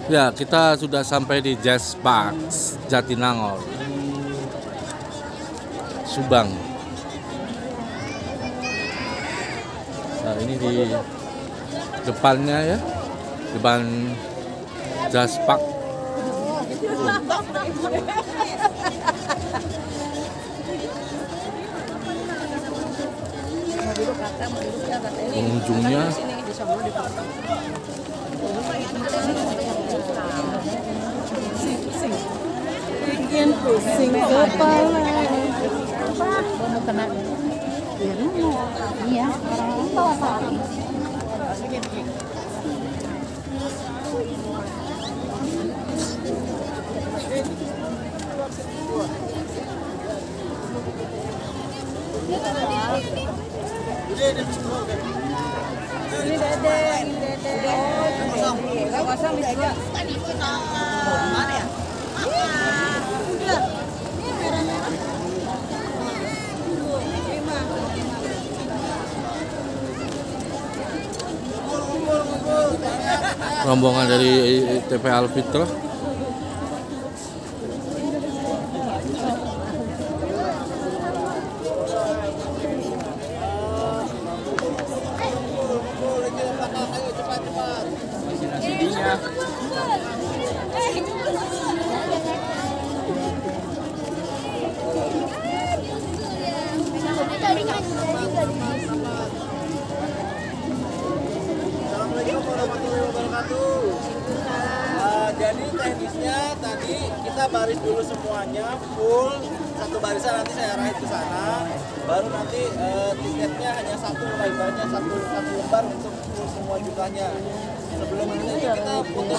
Ya, kita sudah sampai di Jazz Park Jatinangor, Subang. Nah, ini di depannya ya, depan Jazz Park. Pengunjungnya bikin pusing kepala. Mau kena iya, orang tahu apa. Ini dede. Enggak kosong bisa aja. Mana ya? Rombongan dari TP Alfitrah. Assalamualaikum warahmatullahi wabarakatuh. Jadi teknisnya tadi kita baris dulu semuanya full satu barisan, nanti saya arahin ke sana. Baru nanti tiketnya hanya satu, ibaratnya satu lembar untuk full semua jumlahnya. Sebelum itu kita foto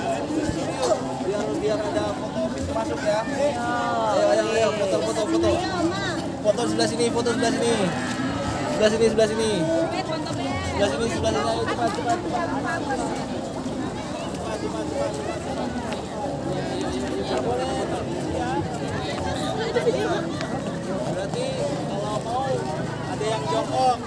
biar ada foto pintu masuk ya. Ayo foto. Foto sebelah sini, sebelah sini. Sebelah sini, ayo cepat. Berarti kalau mau ada yang jongkok.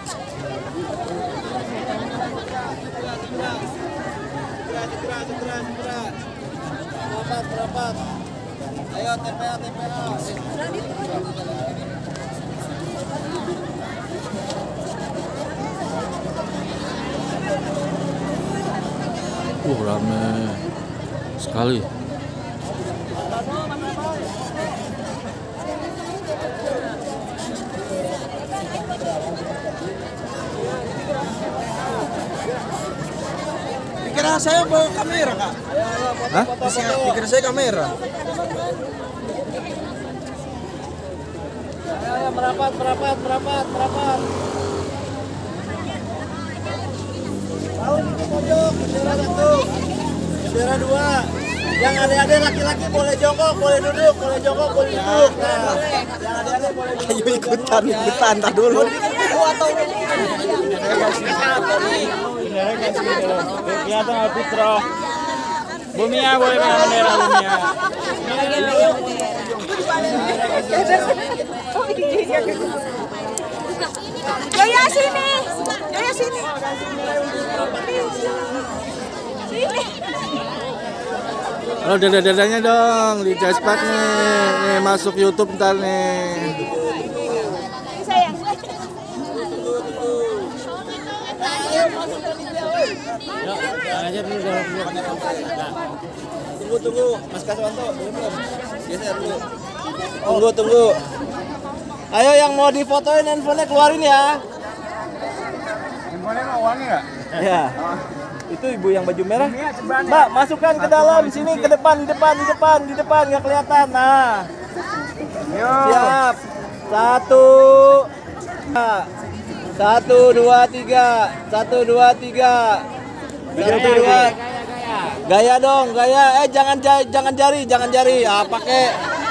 Segera. Merapat. Ayo TPA. Ramai sekali. Dikira saya bawa kamera, Kak? Hah? Dikira saya kamera. Ayo, merapat. Tahu di pojok, bendera 1, bendera 2. Yang ada laki-laki boleh jongkok, boleh duduk, boleh jongkok, boleh duduk. Nah, yang ada boleh duduk. Ayo ikutan, tak dulu. Kelihatan Alfitrah. Bumia boleh main bendera Bumia. Jaya sini. Oh, dada-dadanya dong di Jazz Park nih. Masuk YouTube ntar nih. Sayang. Tunggu, Mas Kaswanto, belum. Geser dulu. Tunggu. Ayo yang mau difotoin handphonenya keluarin ya. Handphonenya mau uangnya nggak? Ya. Itu ibu yang baju merah. Mbak, masukkan ke dalam sini, ke depan, di depan nggak kelihatan. Nah. Siap. 1, 2, 3. 1, 2, 3. Gaya dong, gaya. Jangan jari. Ah, pakai.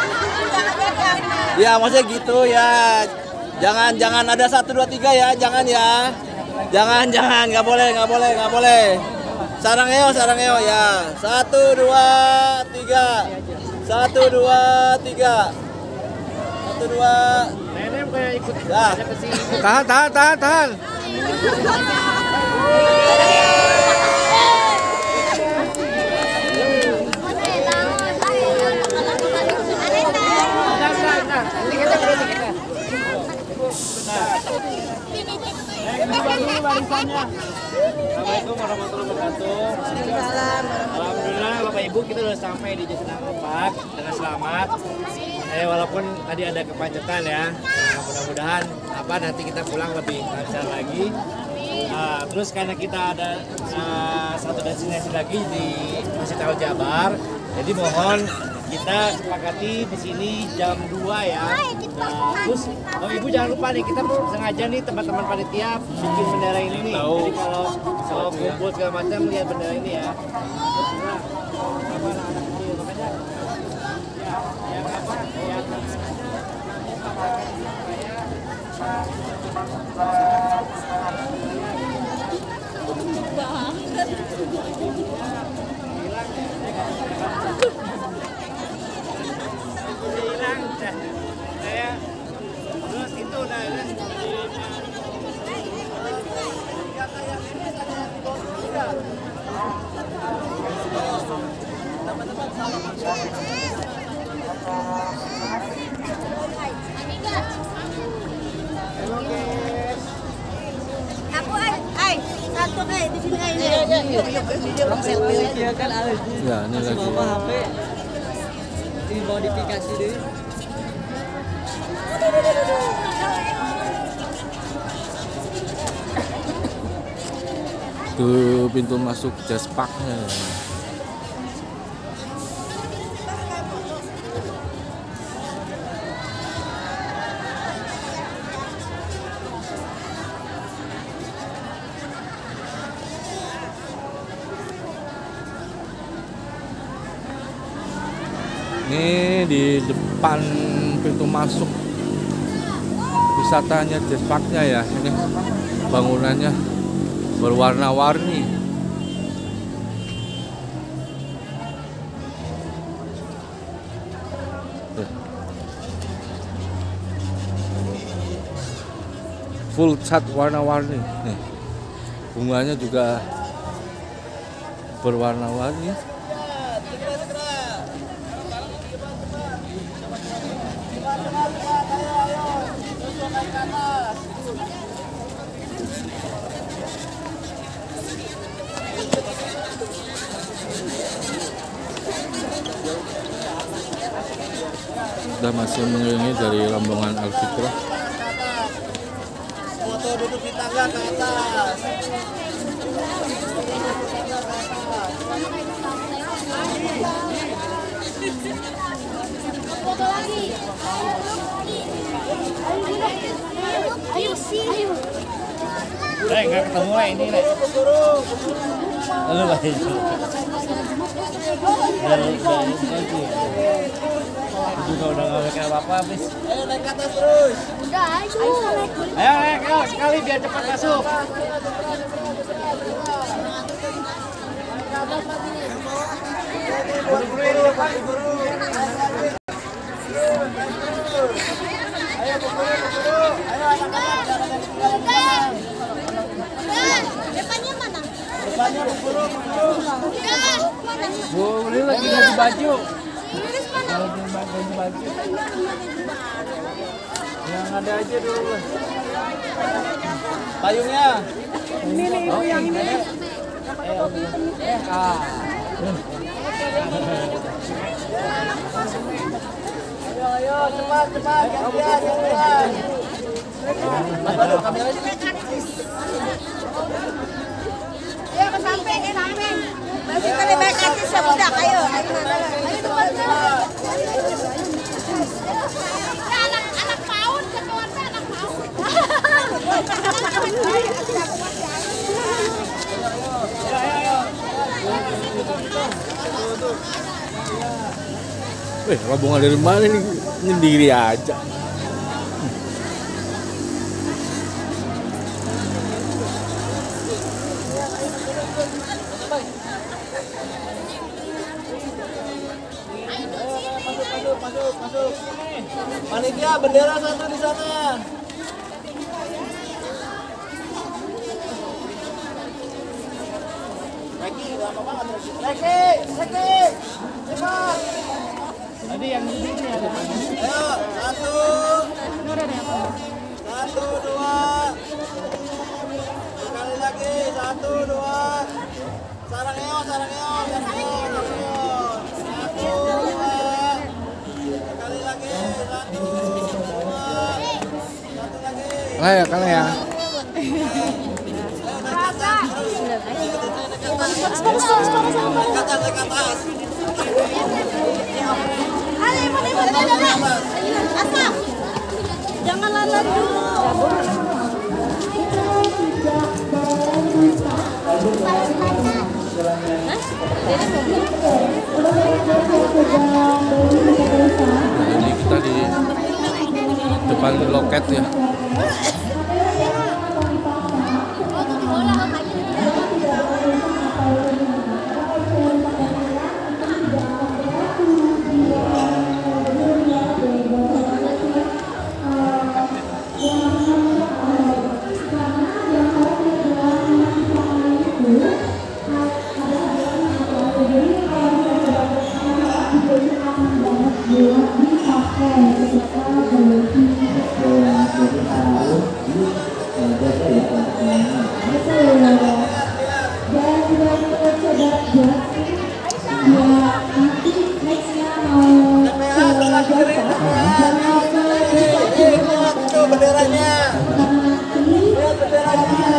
Ya, maksudnya gitu ya. Jangan ada 1, 2, 3 ya, jangan ya. Jangan, nggak boleh. Sarangeo ya. 1, 2, 3. 1, 2, 3. 1, 2. Nenek kayak ikut Dah. Tahan. wabarakatuh. Alhamdulillah Bapak Ibu kita sudah sampai di Jatinangor Park dengan selamat. Walaupun tadi ada kemacetan ya, mudah-mudahan nanti kita pulang lebih lancar lagi. Terus karena kita ada satu destinasi lagi di Masjid Al Jabar, jadi mohon kita sepakati di sini jam 2 ya. Terus Ibu jangan lupa nih, kita sengaja nih teman-teman panitia bikin bendera ini nih. Jadi kalau kumpul segala macam lihat bendera ini ya. Terus itu udah Aku ay, satu ay, di sini ay. Ya kan ada. Ya, ini lagi. Bawa HP. Ini modifikasi deh. Itu pintu masuk Jazz Park-nya. Ini di depan pintu masuk wisatanya Jazz Park-nya ya. Ini bangunannya berwarna-warni. Full cat warna-warni. Nih, bunganya juga berwarna-warni. Sudah masih mengelilingi dari rombongan Al-Fitrah. Foto duduk di tangga ke atas. Foto lagi. Ayo sih. nggak ketemu ini Lalu lagi. Juga udah nggak pakai apa-apa habis. Ayo naik ke atas terus. Udah, Ayo naik, sekali biar cepat masuk. Depannya mana? Depannya buru. Bu, ini lagi ganti baju. Yang ada aja dulu. Payungnya. Ini nih ibu yang ini. Ayo, cepat, gantian. Mas Baru, kameranya. Ayo ke samping, Masih kali baik hati ya budak, ayo. Ayo depan. Anak paut, keluarnya anak paut. Rombongan dari mana nih? Sendiri aja. Masuk. Panitia, bendera satu di sana. Reki, lama banget Reki. Cepat. Tadi yang ini ada. Ayo, 1, 2. Sekali lagi, 1, 2. Sarangeo. Satu, dua. Sekali lagi. Satu, dua. Satu lagi. Lah ya, kan ya. Naik atas. Asma, jangan lari dulu. Ini kita di depan loket ya. Tuh benderanya. Lihat benderanya.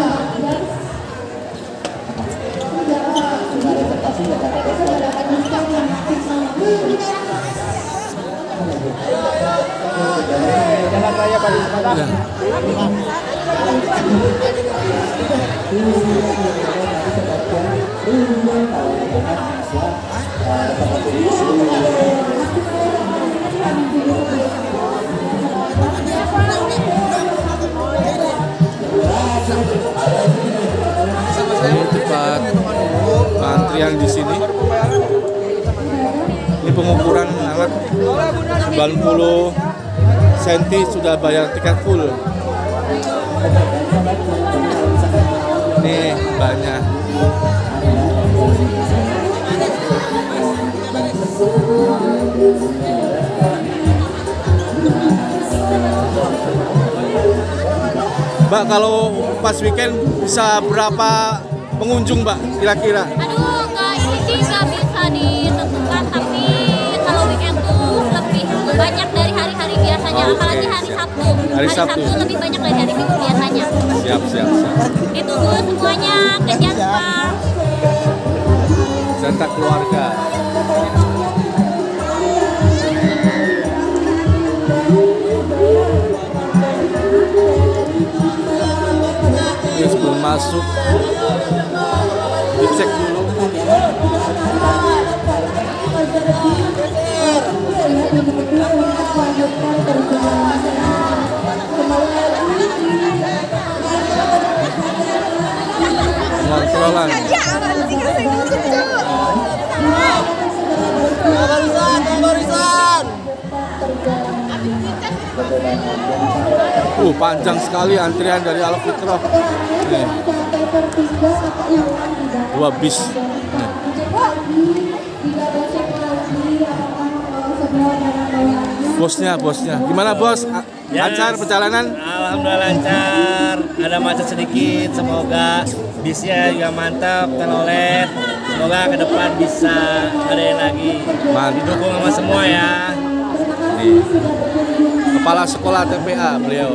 Jalan raya Bali Semarang. Ini tempat antrian di sini. Ini pengukuran alat 90 cm sudah bayar tiket full. Ini banyak. Mbak, kalau pas weekend bisa berapa pengunjung, Mbak, kira-kira? Aduh, nggak ini sih nggak bisa ditentukan, tapi kalau weekend tuh lebih banyak dari hari-hari biasanya, Oke, apalagi hari siap. Sabtu. Hari Sabtu lebih banyak dari hari Minggu biasanya. Siap. Ditunggu semuanya ke Jasper. Santa keluarga. Ini sebelum masuk dicek dulu. Kontrolan. Barisan. Panjang sekali antrian dari Al-Fitrah. Nih. 2 bis. Nih. Bosnya. Gimana, Bos? Lancar perjalanan? Alhamdulillah lancar. Ada macet sedikit. Semoga bisnya juga mantap, telolet. Semoga ke depan bisa ada lagi. Mantap. Didukung sama semua ya. Nih. Kepala sekolah TPA beliau.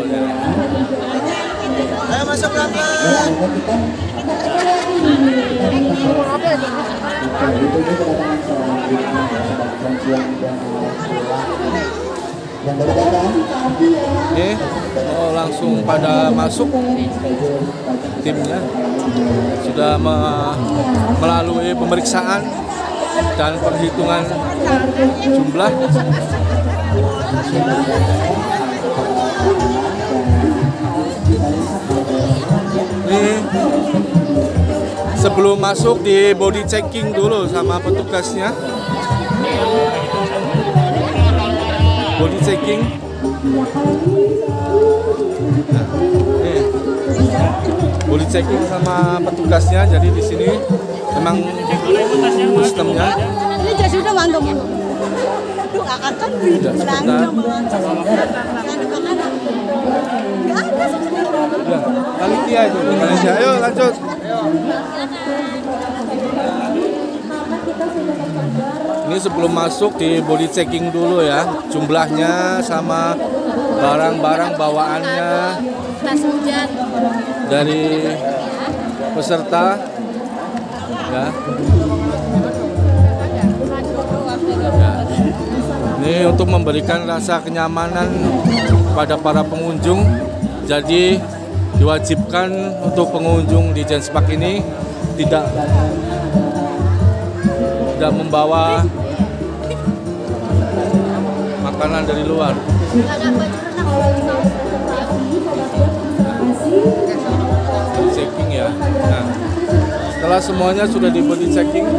Ayo masuk berangkat. Nih, langsung pada masuk timnya. Sudah melalui pemeriksaan dan perhitungan jumlah. Nih, sebelum masuk di body checking dulu sama petugasnya. Body checking. Nah, nih, body checking sama petugasnya. Jadi di sini memang sistemnya. Ini jas udah mantap. Aduh, akan kan Sebentar. Enggak ada Udah, panitia itu. Panitia. Ayo lanjut. Ini sebelum masuk di body checking dulu ya, jumlahnya sama barang-barang bawaannya Tas hujan. dari peserta ya. Ya. Ini untuk memberikan rasa kenyamanan pada para pengunjung, jadi diwajibkan untuk pengunjung di Genspark ini tidak membawa makanan dari luar. Checking ya. Nah, setelah semuanya sudah di body checking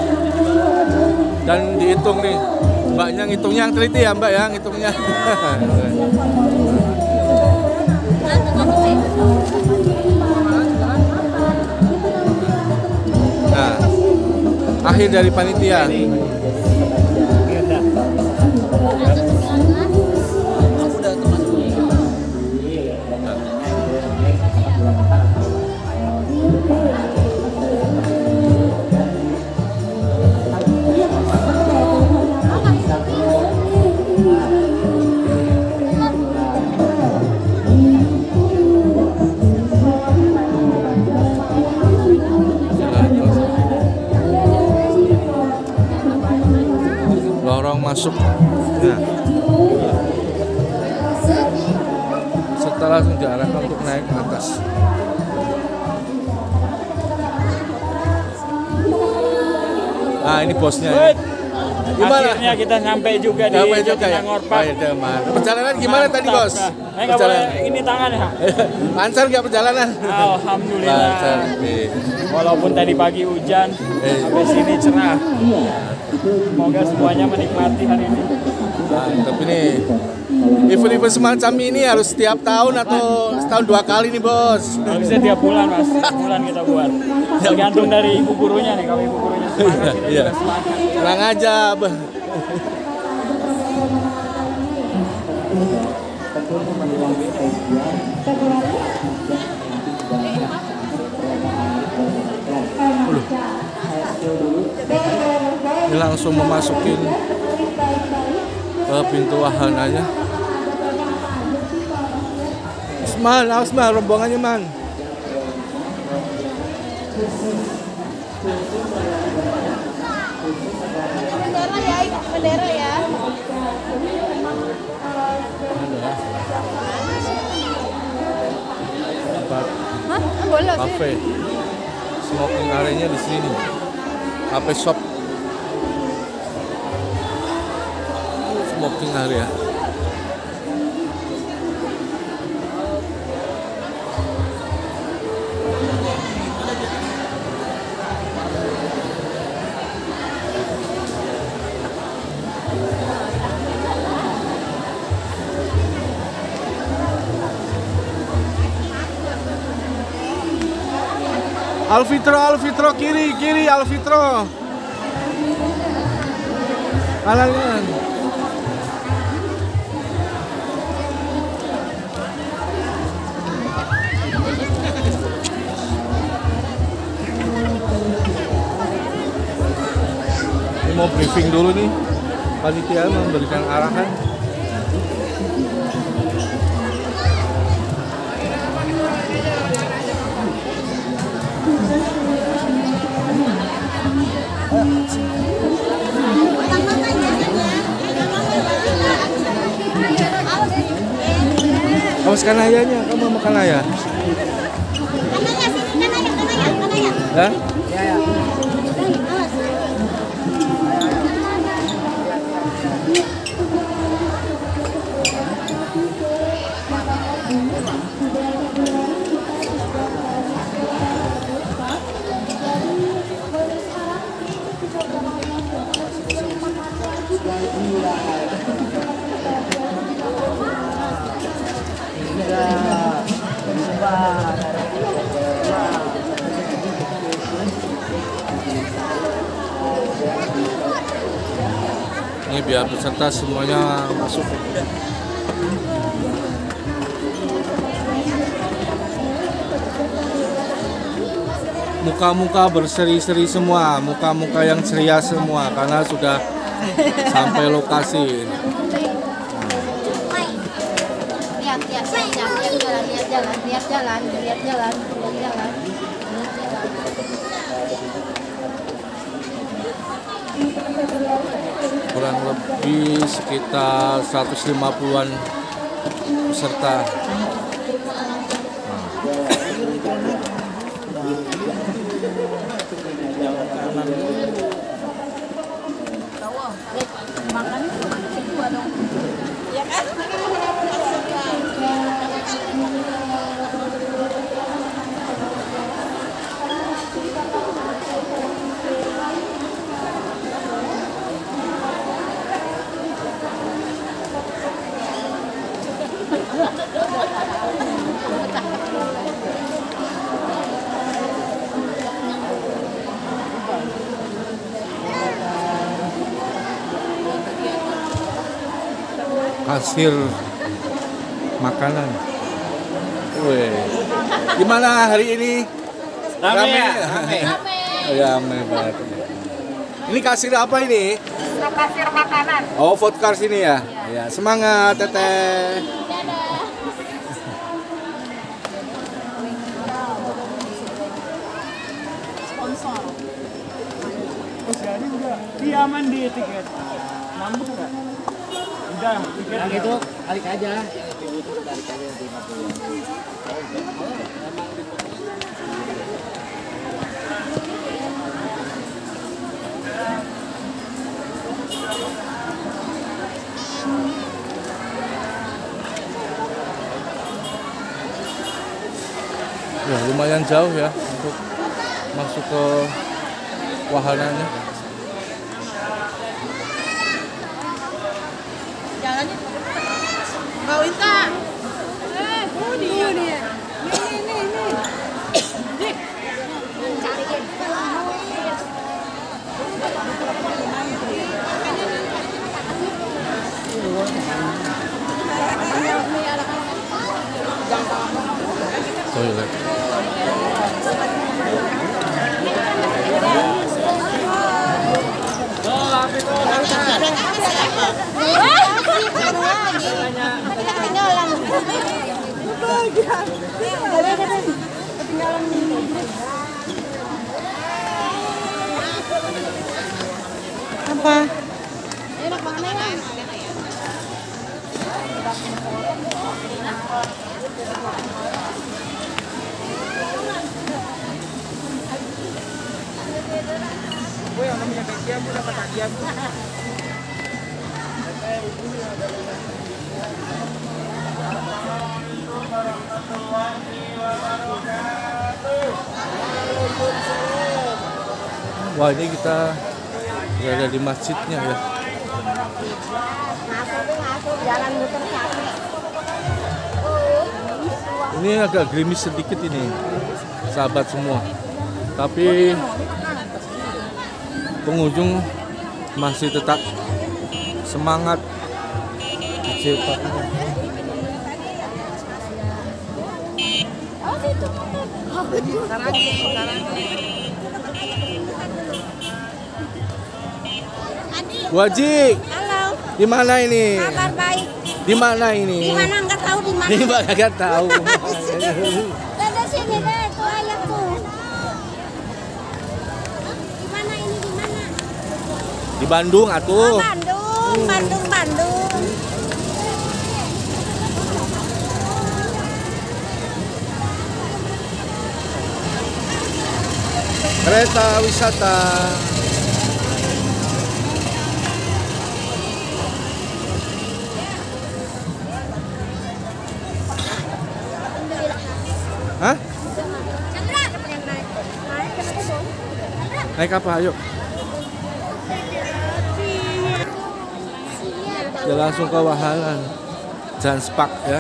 dan dihitung nih, mbaknya ngitungnya yang teliti ya mbak ya, ngitungnya. Nah, akhir dari panitia. Lorong masuk. Nah, setelah diarahkan untuk naik ke atas. Ah, ini bosnya. Gimana? Akhirnya kita sampai juga di Jatinangor Park. Perjalanan gimana tadi bos? Nggak boleh ini tangan ya. Lancar nggak perjalanan? Alhamdulillah. Lancar. Walaupun tadi pagi hujan, sampai sini cerah. Semoga semuanya menikmati hari ini. Nah, tapi nih event-event semacam ini harus setiap tahun atau setahun 2 kali nih bos? Harusnya tiap bulan mas, tiap bulan kita buat. Tergantung dari ibu gurunya nih, kalau ibu gurunya semangat kita juga semangat. Tenang aja. Ini langsung memasukin pintu wahananya. Asma, rombongannya man. Bendera ya, bendera ya. Hah? Boleh sih. Cafe. Smoking area-nya di sini. Cafe shop. Smoking area. Alfitro, kiri, Alfitro. Kanan. Ini mau briefing dulu nih. Panitia memberikan arahan. Awas kan ayahnya, kamu makan ayah. Ya? Ya. Ini biar peserta semuanya masuk. muka-muka berseri-seri semua, muka-muka yang ceria semua karena sudah sampai lokasi. Lihat jalan. Kurang lebih sekitar 150-an peserta. Hasil makanan. Wih. Gimana hari ini? Rame ya? Rame banget. Ini kasir apa ini? Kasir makanan. Oh, food cars ini ya? Ya, semangat Teteh. Sponsor. Terus jadi udah diaman di tiket. Nambah nggak? Udah, tiket Yang itu balik aja. Ya, lumayan jauh ya untuk masuk ke wahananya. Jalannya. Mbak Wita. Dia nih. Ini. Dik. Cariin. Toilet. Apa? Enak banget ya. Wah, ini kita berada di masjidnya ya. Masuk jalan muter capek. Ini agak gerimis sedikit ini, sahabat semua. Tapi pengunjung masih tetap semangat. Wajik, Halo. di mana ini? Kabar baik. Di mana ini? Di mana enggak tahu di mana. Di mana enggak tahu. Ada sini deh, tuh ayahku. Di mana ini di mana? Di Bandung Oh, atuh. Bandung. Kereta wisata. Hah? Naik apa? Ayo. Ya langsung ke wahana. Janspark ya.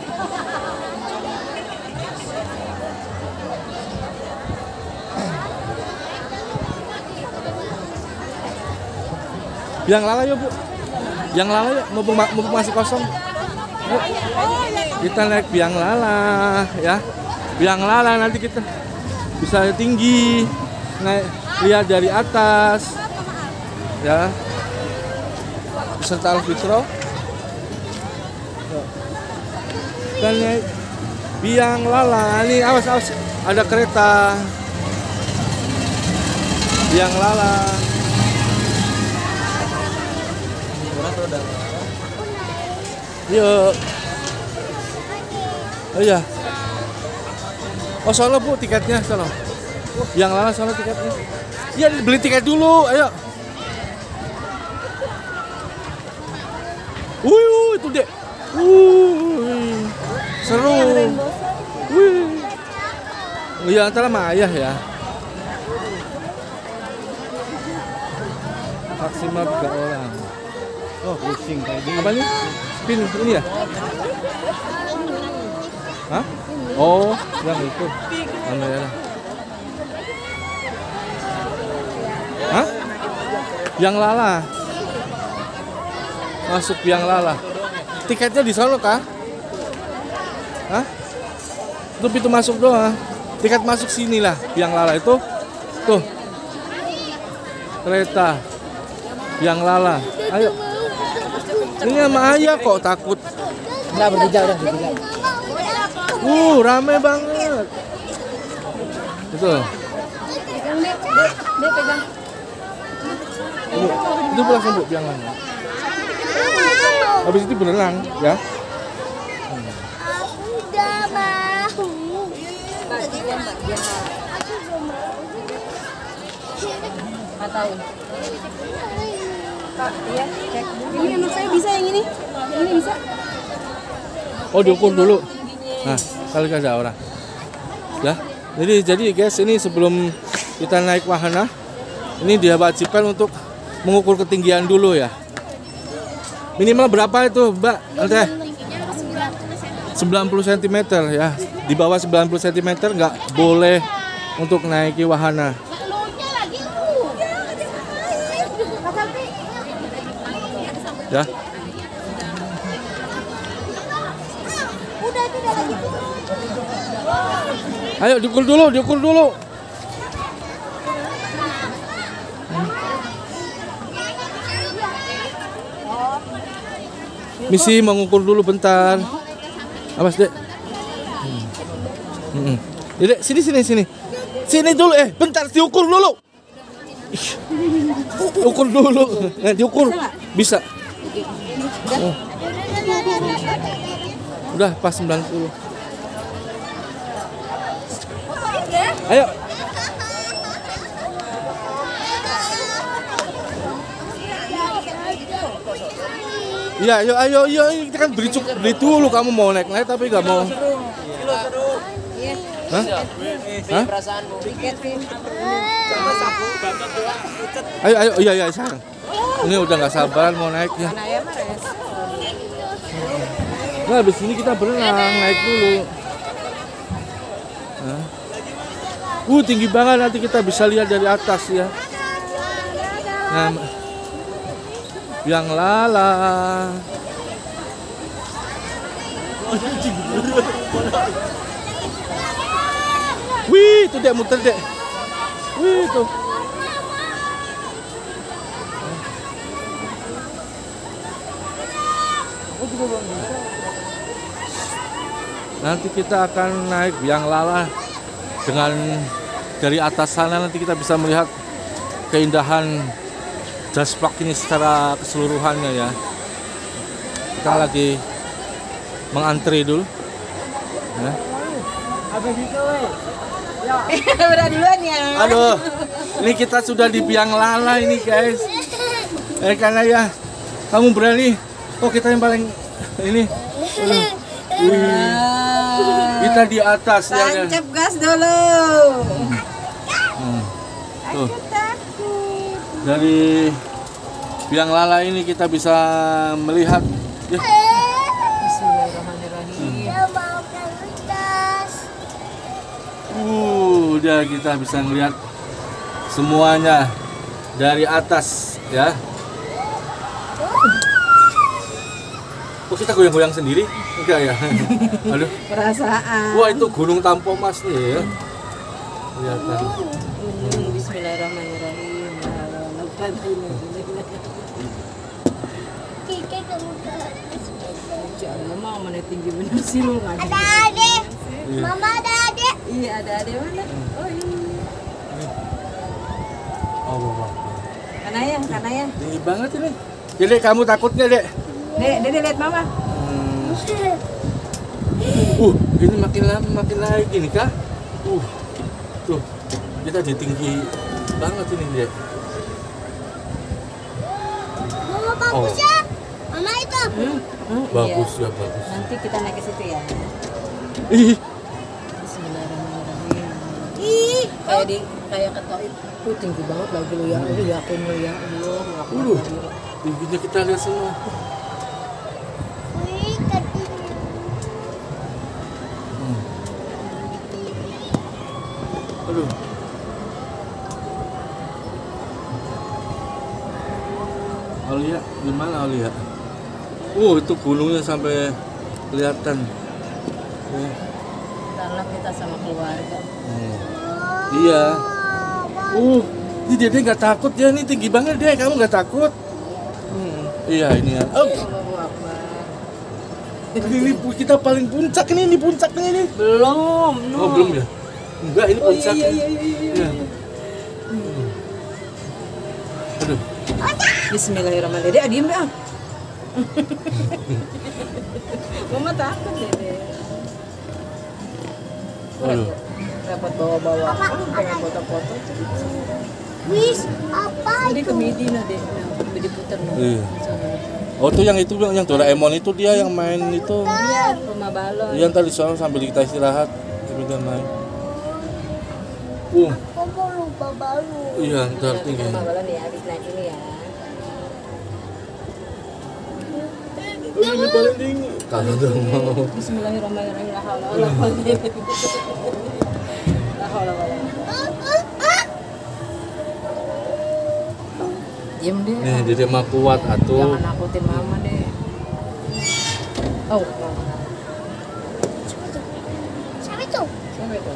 Biang lala yuk, Bu. Biang lala yuk, mumpung masih kosong. Yuk. Kita naik biang lala ya. Biang lala nanti kita bisa tinggi, naik lihat dari atas, ya. Beserta Alfitro. Dan naik biang lala. Ini awas ada kereta. Biang lala. Yuk. Oh iya. Oh sono Bu tiketnya sono. Biang lala sono tiketnya. Iya beli tiket dulu, ayo. Itu dek. Seru. Iya antara sama ayah ya. Maksimal 3 orang. Oh pusing tadi. Apa nih? Spin ini ya? Hah? Oh yang itu. Kamera. Hah? Biang lala. Masuk biang lala. Tiketnya di sana kah? Hah? Itu pintu masuk doang. Tiket masuk sini lah, biang lala itu. Tuh. Kereta. Biang lala. Ayo. Ini sama ayah kok takut. Enggak bertiga udah bertiga. Rame banget. Betul. Itu langsung Bu biang lala. Habis itu berenang ya. Aku udah mau. Nggak tahu. Iya, cek. Ini anak saya bisa yang ini. Yang ini bisa. Oh diukur dulu. Nah kali ada orang. Ya. Jadi guys ini sebelum kita naik wahana, ini dia wajibkan untuk mengukur ketinggian dulu ya. Minimal berapa itu Mbak? Ante? 90 cm ya. Di bawah 90 cm nggak boleh untuk naiki wahana. Ya. Ayo diukur dulu. Misi mengukur dulu bentar. Awas dek. Dek sini. Sini dulu bentar diukur dulu. Ukur dulu. Diukur. Bisa. Udah pas 90. Ayo. Iya, ayo, kita kan beli dulu. Kamu mau naik tapi nggak mau. Hah? Ayo, iya sayang. Ini udah nggak sabaran mau naik ya. Nah, habis ini kita berenang, naik dulu. Nah. Tinggi banget, nanti kita bisa lihat dari atas ya. Nah, biang lala. Wih, itu dia muter dek. Wih, itu. Nanti kita akan naik biang lala dengan dari atas sana. Nanti kita bisa melihat keindahan Jaspak ini secara keseluruhannya ya. Kita lagi mengantri dulu. Ya. Udah duluan ya. Aduh, ini kita sudah di biang lala ini guys. Karena ya, kamu berani. Oh kita yang paling ini. Kita di atas ya. Tancap gas dulu. Tuh. Dari biang lala ini kita bisa melihat ya. Udah kita bisa melihat semuanya dari atas ya. Oh kita goyang-goyang sendiri? Enggak ya? Aduh. Perasaan. Wah itu Gunung Tampomas nih ya. kelihatan. Bismillahirrahmanirrahim. Jangan mama mana tinggi bener sih lu nggak Ada adik. Mama ada adik. Iya ada mana? Oh iya. Oh, bapak. Kanaya. Tinggi banget ini. Jadi kamu takut nggak, Dek? Dek lihat mama. Ini makin lama makin naik ini kah? Tuh, kita di tinggi banget ini, Dek. Mama bagus ya. Mama itu. Bagus Iya. ya, bagus. Nanti kita naik ke situ ya. Ih, Ih. Kayak kata itu tinggi banget lagi lu ya. Lu yakin lu ya. tingginya kita lihat semua. Wih, ketiga. Aduh. Aulia, gimana Aulia? Itu gunungnya sampai kelihatan. Ntar kita sama keluarga. Iya. Ini dia nggak takut ya, ini tinggi banget deh. Kamu nggak takut? Iya ini ya. Ini kita paling puncak ini puncaknya ini. Belum. Oh belum ya? Enggak, ini puncak. Iya. Aduh. Bismillahirrahmanirrahim. Dede, diem deh. Mama takut Dede. Aduh. Dapat bawa-bawa. Pengen foto-foto. Wis, apa Jadi itu? ke Medina deh. Jadi puter nih. Iya. Oh tuh yang itu yang Doraemon itu dia yang main itu. Iya, rumah balon. Iya tadi soal sambil kita istirahat kita main. Aku lupa baru. Iya ntar tinggi. Rumah balon ya, habis naik ini ya. Ini paling tinggi. Kalau udah mau. Bismillahirrahmanirrahim. La haula wala quwwata illa billah. La haula wala quwwata. Diam deh. Nih dia mah kuat atuh. Jangan nakutin mama deh. Oh, Siapa itu? siapa itu?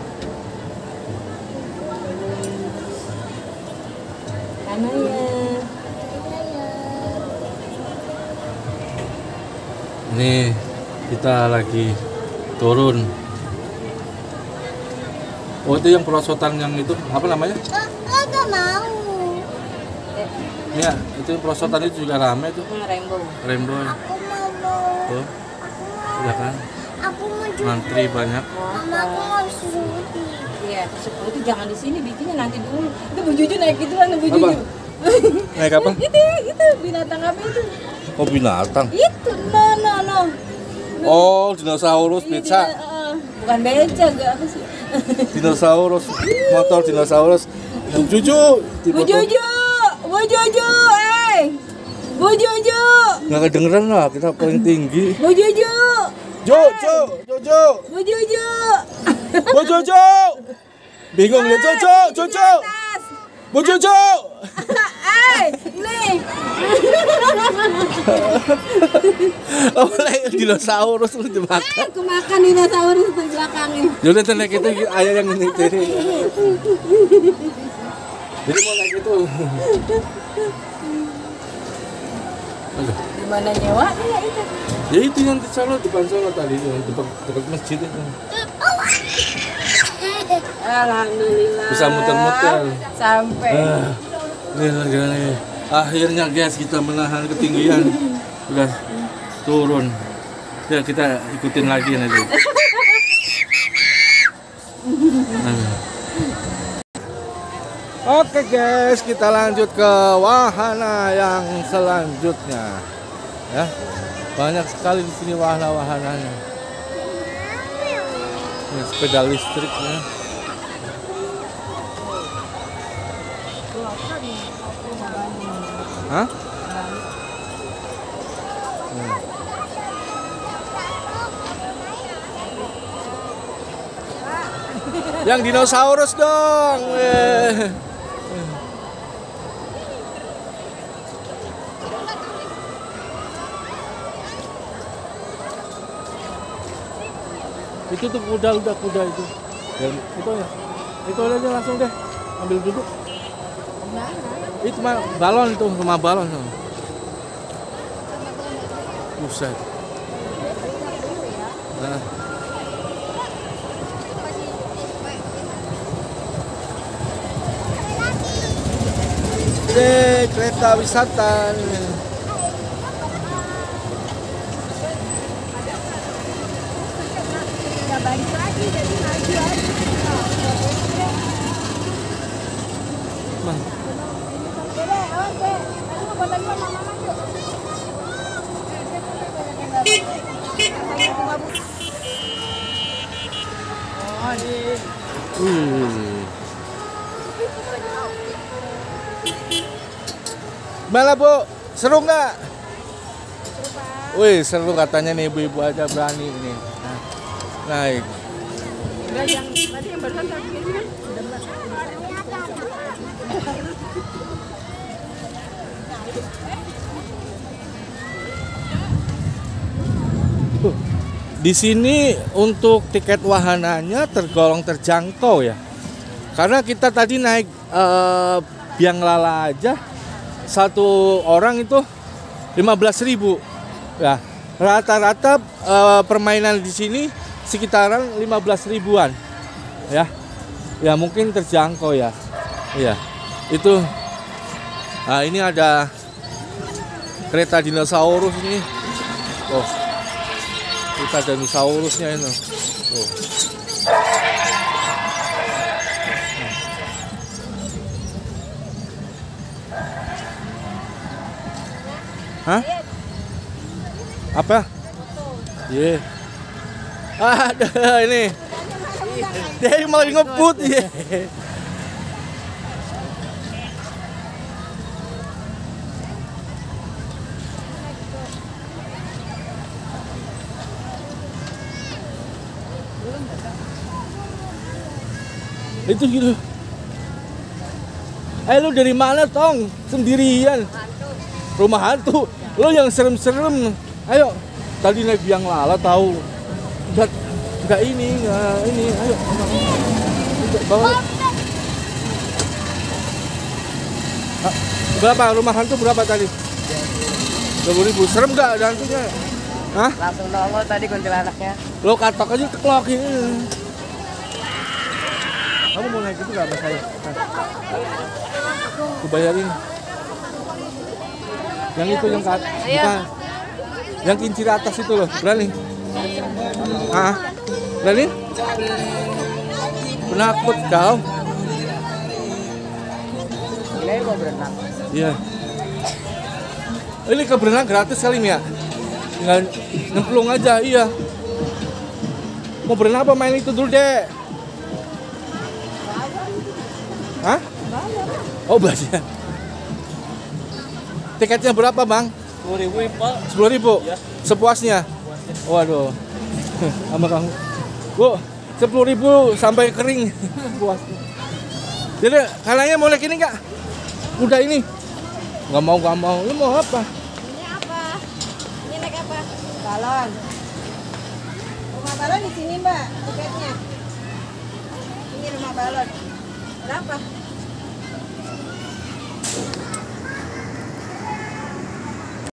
Kanaya. Nih kita lagi turun. Oh itu yang perosotan yang itu apa namanya? Enggak mau. Iya itu yang perosotan itu juga rame tuh. Rainbow. Rainbow. Aku mau. Tuh. Iya kan? Aku mau juga. Ngantri banyak. Mama aku mau suruti. Iya, itu jangan di sini bikinnya nanti dulu. Itu Bu Juju naik itu kan Bu Apa? Juju. Naik apa? Itu binatang apa itu? Oh binatang. Itu no. Oh dinosaurus beca. Bukan beca enggak apa sih? Dinosaurus motor dinosaurus. Bu Juju. Bu Juju, Bu Juju. Nggak kedengeran lah kita paling tinggi. Bu Juju. Jojo. Bu Juju. Bu Jojo. Bingung ya Jojo. Bu Jojo. Nih. Oh, dinosaurus lu dimakan. Aku makan dinosaurus di belakangnya. Jadi naik itu ayah yang ini tadi. Jadi mau naik itu. Aduh. Di mana nyewa? Iya itu. Ya itu yang di sana depan sana tadi yang dekat masjid itu. Alhamdulillah. Bisa muter-muter. Sampai. Nih. Akhirnya guys kita menahan ketinggian. Udah turun. Ya kita ikutin lagi nanti. Oke guys, kita lanjut ke wahana yang selanjutnya. Ya. Banyak sekali di sini wahana-wahananya. Ini sepeda listriknya. Hah? Yang dinosaurus dong. Itu tuh kuda itu. Dan itu ya. Itu aja langsung deh. Ambil duduk. Itu mah balon tuh, rumah balon tuh. Buset. Nah. Kereta wisata. Balik lagi jadi maju aja. Bang. Dede, awas deh. Tadi mau foto dulu sama mama tuh. Oh, di Gimana Bu? Seru nggak? Wih seru katanya nih ibu-ibu aja berani ini. Nah, naik. enggak yang tadi yang barusan tak begini kan? Di sini untuk tiket wahananya tergolong terjangkau ya. Karena kita tadi naik biang lala aja satu orang itu 15.000 ya. Rata-rata permainan di sini sekitaran 15 ribuan ya. Ya mungkin terjangkau ya. Iya. Itu ini ada kereta dinosaurus ini. Oh. Kita ada dinosaurusnya ini. Tuh. Hah? Apa? Iya. Ada ini. Dia mau ngebut ya. Itu gitu. Lu dari mana Tong? Sendirian. Rumah hantu. Lu yang serem-serem. Ayo. Tadi naik biang lala tahu. Enggak ini, ayo. Bawa. Berapa rumah hantu berapa tadi? 20.000. Serem enggak ada hantunya? Hah? Langsung nongol tadi kuntilanaknya. Lo katok aja keklok ini. Kamu mau naik itu nggak sama saya? Aku bayarin. Yang itu yang bukan. Yang kincir atas itu loh, berani? Berani? Penakut kau? Ini mau berenang. Iya. Ini ke berenang gratis kali Mia? Tinggal nyemplung aja, iya. Mau berenang apa main itu dulu deh? Hah? Oh belajar. Tiketnya berapa bang? 10.000 Pak. 10.000? Ya. Sepuasnya? Waduh. Sama kamu. Bu, 10.000 sampai kering. Puasnya. Jadi kalian mau naik ini nggak? Udah ini? Nggak mau. Lu mau apa? Ini apa? Ini naik apa? Balon. Rumah balon di sini Mbak, tiketnya. Ini rumah balon. Berapa?